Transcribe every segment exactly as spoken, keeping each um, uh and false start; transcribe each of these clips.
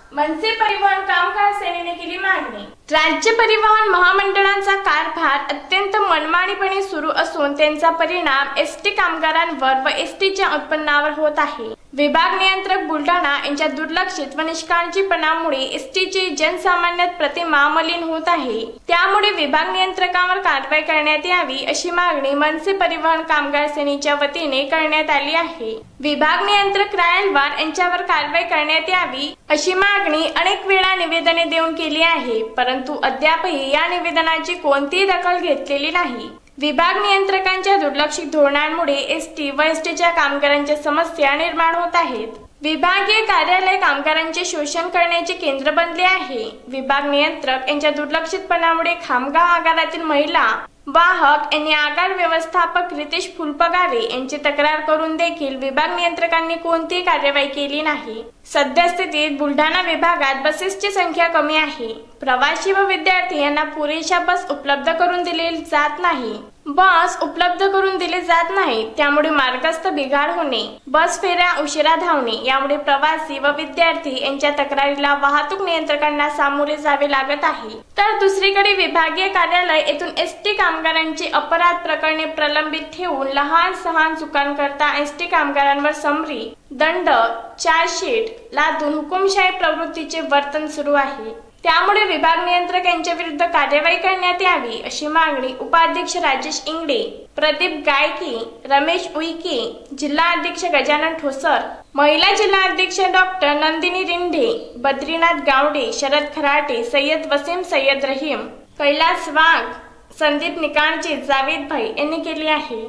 मनसे परिवहन कामगार सेनेने केली मागणी। राज्य परिवहन महामंडळांचा कारभार अत्यंत मनमानीपणे सुरू असून त्यांचा परिणाम एसटी कामगारांवर व एसटीच्या उत्पन्नावर होत आहे। विभाग नियंत्रक बुलढाणा यांच्या दुर्लक्षित व निष्काळजीपणामुळे एसटीची जनसामान्यात प्रतिमा मलिन होत आहे। त्यामुळे विभाग नियंत्रकांवर कारवाई करण्यात यावी अशी मागणी मनसे परिवहन कामगार सेनेच्या वतीने करण्यात आली आहे। विभाग नियंत्रक रायलवार यांच्यावर कारवाई करण्यात यावी अशी मागणी अनेक वेळा निवेदने देऊन केली आहे, परंतु अद्यापही या निवेदनाची कोणतीही दखल घेतलेली नाही। विभाग नियंत्रकांच्या दुर्लक्षित धोरणांमुळे एसटी व एसटीच्या कामगारांच्या समस्या निर्माण होत आहेत। विभागीय कार्यालय कामगारांचे शोषण करण्याचे केंद्र बनले आहे। विभाग नियंत्रक यांच्या दुर्लक्षितपणामुळे खामगाव आगारातील महिला वाहक यांनी आगार व्यवस्थापक रितेश फुलपगारे यांची तक्रार करून देखील विभाग नियंत्रकांनी कोणतीही कार्यवाही केली नाही। सद्यस्थितीत बुलढाणा विभागात बसेसची संख्या कमी आहे। प्रवासी व विद्यार्थी यांना पुरेशा बस उपलब्ध करून दिले जात नाही। बस उपलब्ध करून दिले जात नाही, त्यामुळे मार्गस्थ बिघाड होणे, बस फेऱ्या उशिरा धावणे यामुळे प्रवासी व विद्यार्थी यांच्या तक्रारीला वाहतूक नियंत्रकांना सामोरे जावे लागत आहे। तर दुसरीकडे विभागीय कार्यालय येथून एसटी कामगारांची अपराध प्रकरणे प्रलंबित ठेवून लहान सहान चुकांकरता एसटी कामगारांवर समरी दंड चार्जशीट लादून हुकुमशाही प्रवृत्तीचे वर्तन सुरू आहे। त्यामुळे विभाग नियंत्रक यांच्या विरुद्ध कार्यवाही करण्यात यावी अशी मागणी उपाध्यक्ष राजेश इंगडे, प्रदीप गायकी, रमेश उईके, जिल्हा अध्यक्ष गजानन ठोसर, महिला जिल्हा अध्यक्ष डॉक्टर नंदिनी रिंढे, बद्रीनाथ गावडे, शरद खराटे, सय्यद वसीम सय्यद रहीम, कैलास वाघ, संदीप निकाणचे, जावेद भाई यांनी केली आहे।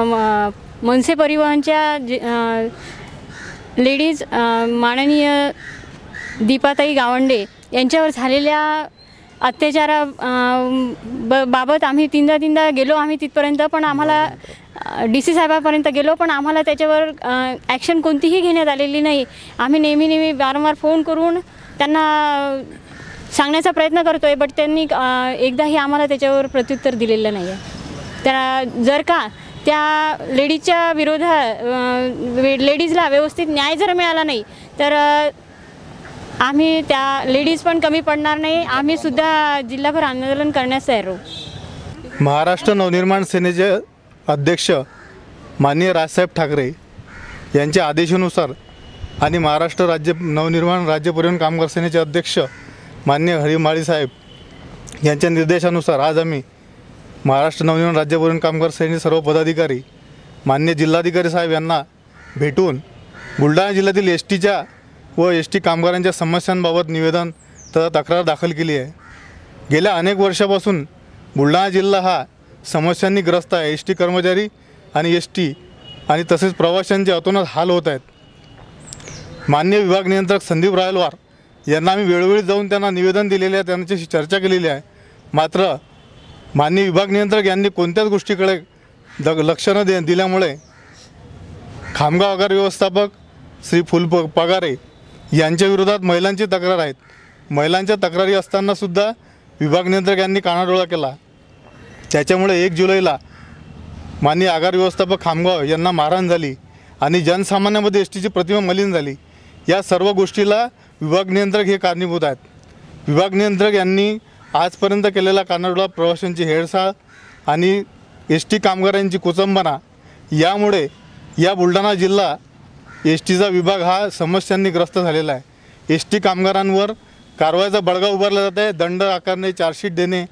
मनसे परिवहनच्या लेडीज माननीय दीपाताई गावंडे यांच्यावर झालेल्या अत्याचारा बाबत आम्ही तीनदा तीनदा गेलो आम्ही तिथपर्यंत, पण आम्हाला डी सी साहेबापर्यंत गेलो, पण आम्हाला त्याच्यावर ॲक्शन कोणतीही घेण्यात आलेली नाही। आम्ही नेहमी नेहमी वारंवार फोन करून त्यांना सांगण्याचा प्रयत्न करतो आहे, बट त्यांनी एकदाही आम्हाला त्याच्यावर प्रत्युत्तर दिलेलं नाही आहे। त्या जर का त्या लेडीजच्या विरोधात लेडीजला व्यवस्थित न्याय जर मिळाला नाही तर आम्ही त्या लेडीज पण कमी पडणार नाही, आम्ही सुद्धा जिल्हाभर आंदोलन करण्यास तयार आहोत। महाराष्ट्र नवनिर्माण सेनेचे अध्यक्ष माननीय राजसाहेब ठाकरे यांच्या आदेशानुसार आणि महाराष्ट्र राज्य नवनिर्माण राज्य परिवहन कामगार सेनेचे अध्यक्ष माननीय हरिमाळी साहेब यांच्या निर्देशानुसार आज आम्ही महाराष्ट्र नवनिर्माण राज्य परिवहन कामगार सेनेचे सर्व पदाधिकारी माननीय जिल्हाधिकारी साहेब यांना भेटून बुलढाणा जिल्ह्यातील एस टीच्या व एस टी कामगारांच्या समस्यांबाबत निवेदन तथा तक्रार दाखल केली आहे। गेल्या अनेक वर्षापासून बुलढाणा जिल्हा हा समस्यांनी ग्रस्त आहे। एस टी कर्मचारी आणि एस टी आणि तसेच प्रवाशांचे अतोनात हाल होत आहेत। माननीय विभाग नियंत्रक संदीप रायलवार यांना आम्ही वेळोवेळी जाऊन त्यांना निवेदन दिलेले आहे, त्यांच्याशी चर्चा केलेली आहे, मात्र माननीय विभाग नियंत्रक यांनी कोणत्याच गोष्टीकडे द लक्ष न दे दिल्यामुळे खामगाव आगार व्यवस्थापक श्री फुल प पगारे यांच्या विरोधात महिलांची तक्रार आहेत। महिलांच्या तक्रारी असतानासुद्धा विभाग नियंत्रक यांनी कानाडोळा केला। त्याच्यामुळे एक जुलैला माननीय आगार व्यवस्थापक खामगाव यांना मारहाण झाली आणि जनसामान्यामध्ये एस टीची प्रतिमा मलिन झाली। या सर्व गोष्टीला विभाग नियंत्रक हे कारणीभूत आहेत। विभाग नियंत्रक यांनी आजपर्यंत केलेला कानाडोळा, प्रवाशांची हेळसाळ आणि एस टी कामगारांची कुचंबना यामुळे या बुलढाणा जिल्हा एस टीचा विभाग हा समस्यांनी ग्रस्त झालेला आहे। एस टी कामगारांवर कारवाईचा बडगा उभारला जात आहे। दंड आकारणे, चार्जशीट देणे,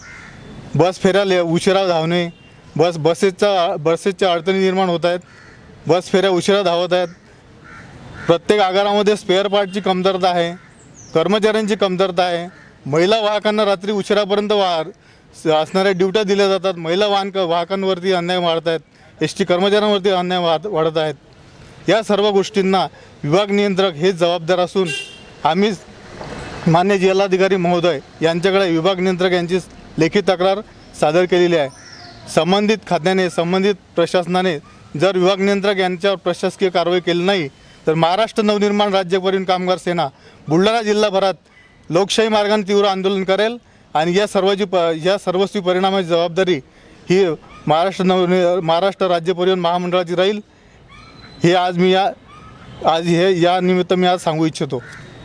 बस फेऱ्या उशिरा धावणे, बस बसेसचा बसेसच्या अडचणी निर्माण होत आहेत, बस फेऱ्या उशिरा धावत आहेत। प्रत्येक आगारामध्ये स्पेअर पार्टची कमतरता आहे, कर्मचाऱ्यांची कमतरता आहे। महिला वाहकांना रात्री उशिरापर्यंत वा असणाऱ्या ड्युट्या दिल्या जातात। महिला वाहन वाहकांवरती अन्याय वाढत आहेत, एस टी कर्मचाऱ्यांवरती अन्याय वाढ वाढत आहेत। या सर्व गोष्टींना विभाग नियंत्रक हे जबाबदार असून आम्ही मान्य जिल्हाधिकारी महोदय यांच्याकडे विभाग नियंत्रक यांची लेखी तक्रार सादर केलेली आहे। संबंधित खात्याने संबंधित प्रशासनाने जर विभाग नियंत्रक यांच्यावर प्रशासकीय कारवाई केली नाही तर महाराष्ट्र नवनिर्माण राज्य परिवहन कामगार सेना बुलढाणा जिल्हाभरात लोकशाही मार्गाने तीव्र आंदोलन करेल आणि या सर्वाची प या सर्वस्वी परिणामाची जबाबदारी ही महाराष्ट्र नव महाराष्ट्र राज्य परिवहन महामंडळाची राहील। हे आज मी या आज हे या निमित्त मी आज सांगू इच्छितो।